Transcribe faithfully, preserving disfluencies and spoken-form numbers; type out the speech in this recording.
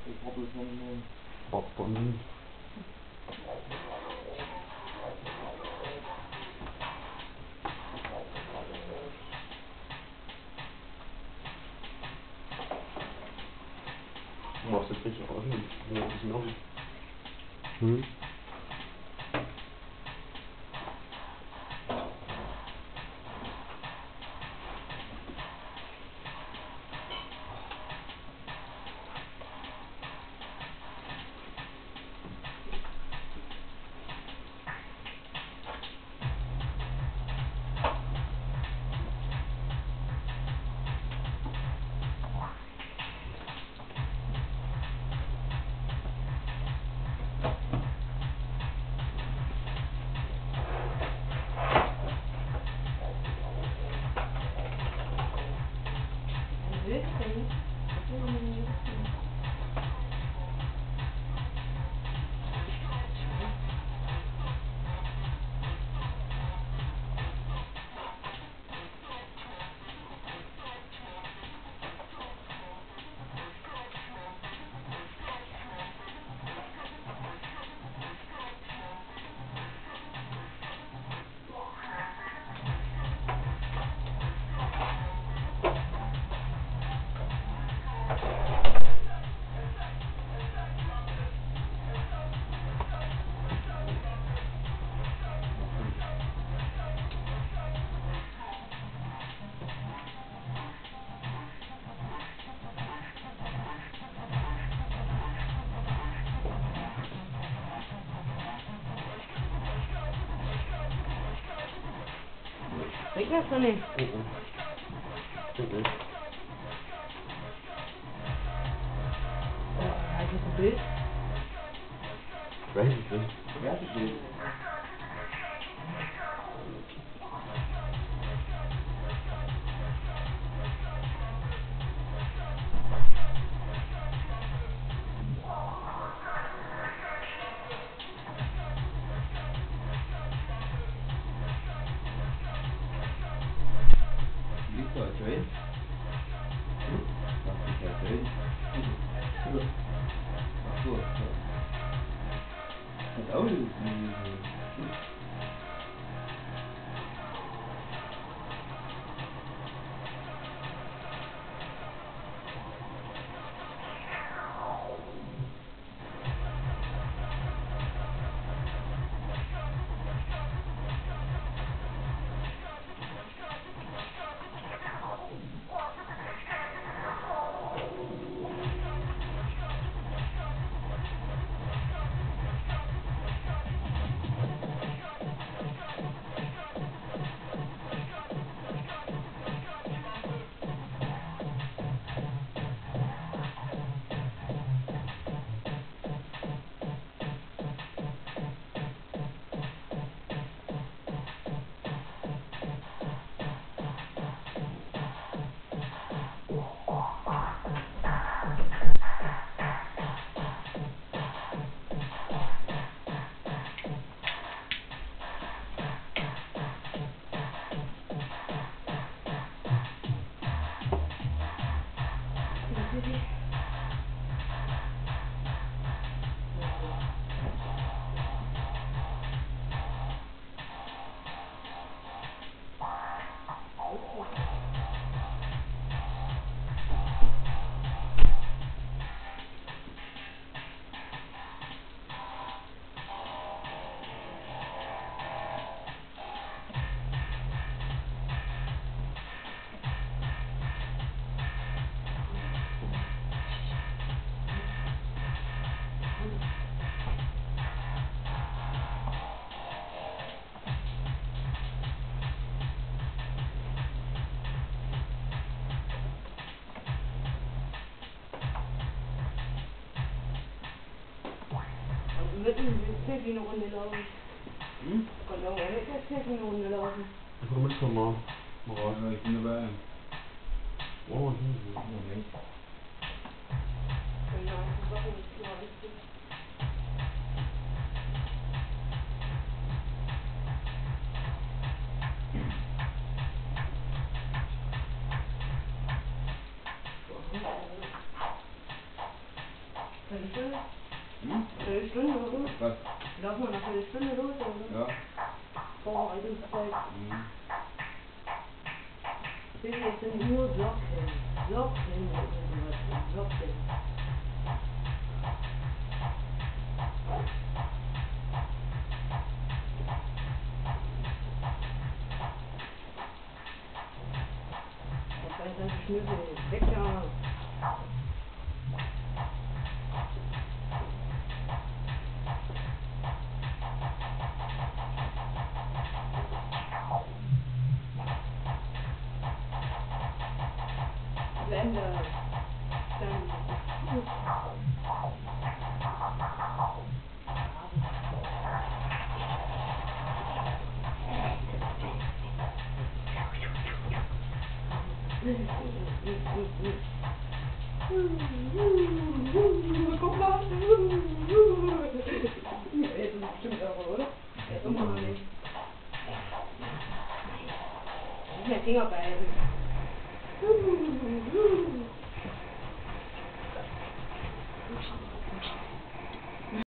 Ik hobbel van een... Papa niet. Was het beetje gewoon niet? Dat is nog. Hm? Ik weet het niet. Uh -uh. Uh -uh. Hij zit op dit. Weet het niet. Ja, het is dit. Ligt daar twee? Dat is er twee. Goed, goed. Het oude is nu. Met een zeventien ronde lopen. Hm? Kan ook wel met zeventien ronde lopen. Ik kom eens van man. Maar Ja, wat? maar ik ben erbij. Oh, niet. Nog niet. En dan is het wel een beetje. Viertelstunde? Hm? Viertelstunde oder so? Was? Laufen wir nach Viertelstunde los oder so? Ja. Vorbereitungszeit. Hm. Bitte, jetzt sind nur Glocken. Glocken und sowas. Glocken. Das heißt, dann Schnüffel. Weg da. Blender. Dann. Guck mal. Jetzt ist es bestimmt auch, oder? Ja, immer noch nicht. Das ist ja Fingerbeil.